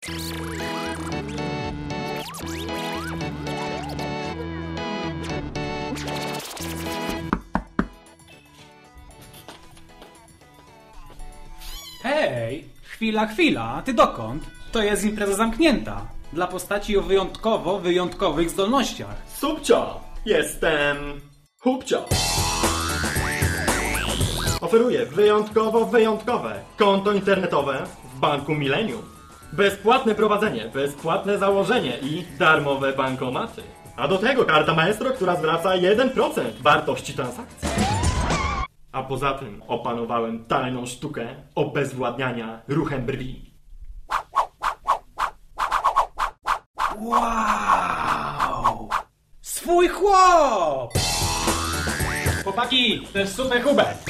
Hej, chwila, ty dokąd? To jest impreza zamknięta. Dla postaci o wyjątkowych zdolnościach. Subcio! Jestem... Hubcio! Oferuję wyjątkowe konto internetowe w Banku Millennium. Bezpłatne prowadzenie, bezpłatne założenie i darmowe bankomaty. A do tego karta Maestro, która zwraca 1% wartości transakcji. A poza tym opanowałem tajną sztukę obezwładniania ruchem brwi. Wow! Swój chłop! Chłopaki, to jest super Hubert.